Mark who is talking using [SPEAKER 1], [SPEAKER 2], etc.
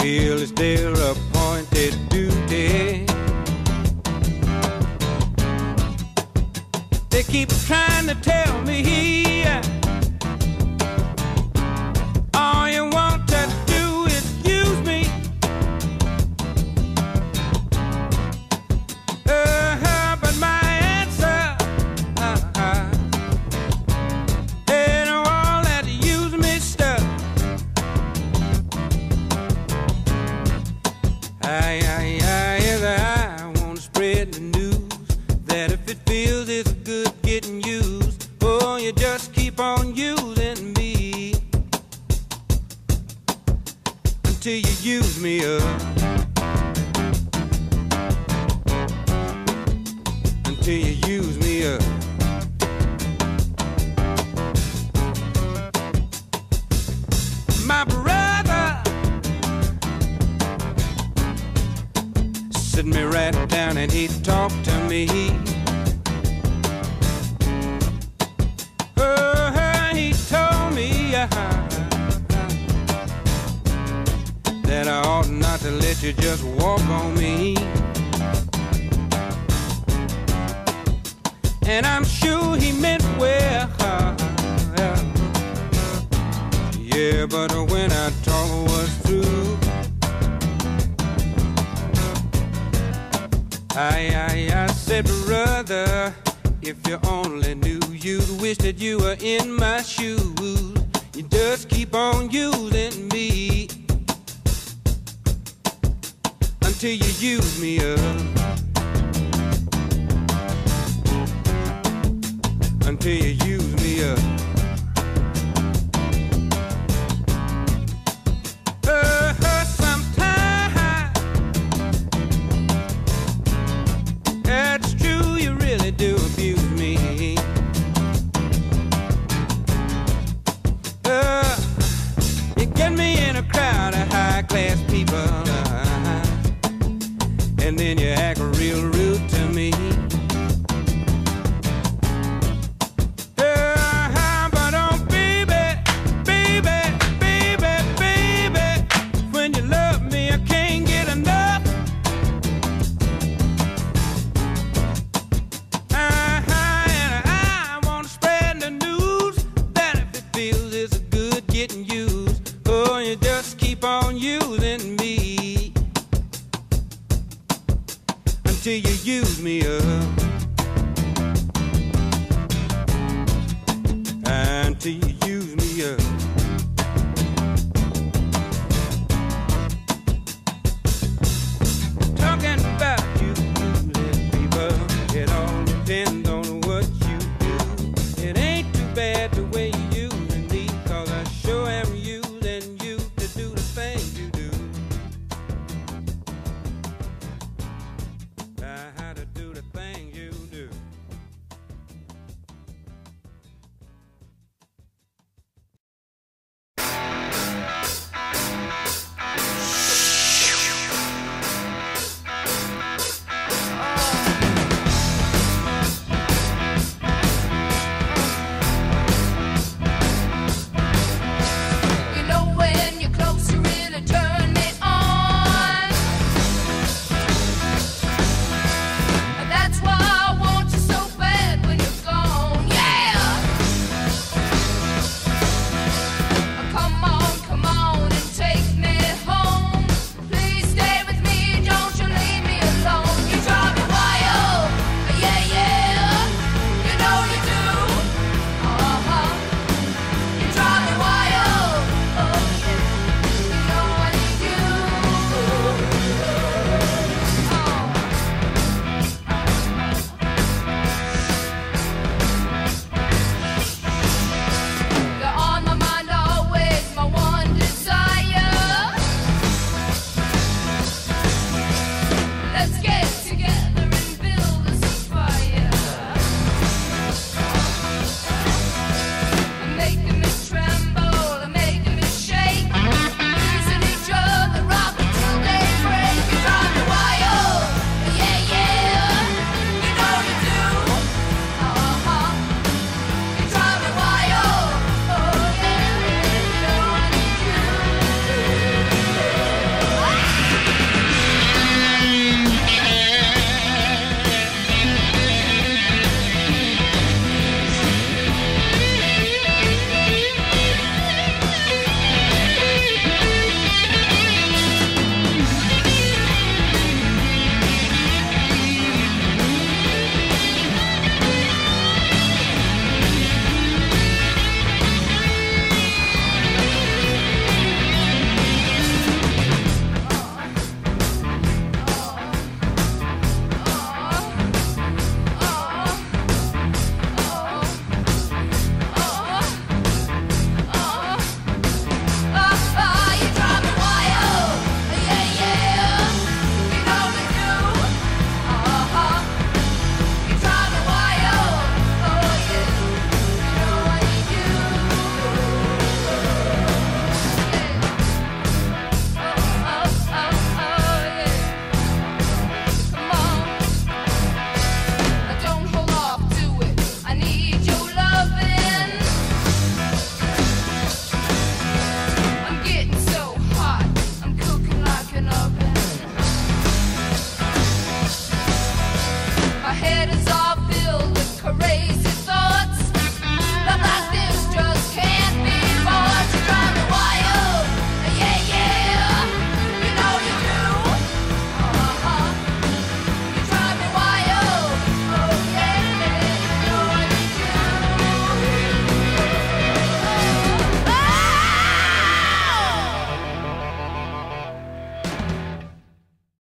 [SPEAKER 1] feel it's their appointed duty. They keep trying to tell me all you want to do is use me. But my answer ain't all that use me stuff. I want to spread the news that if it feels it's good getting used, oh, you just keep on using me until you use me up. Until you use me up. My brother sit me right down and he talked to me. He told me that I ought not to let you just walk on me. And I'm sure he meant well. Yeah, but when our talk was through, I said, brother, if you only knew, you'd wish that you were in my shoes. You just keep on using me until you use me up. Until you use me up. Sometimes that's true, you really do abuse me. You get me in a crowd of high-class people, and then you act real rude to me. But oh baby, baby, baby, baby, when you love me I can't get enough. And I want to spread the news that if it feels it's good getting used, oh, you just keep on using me until you use me up.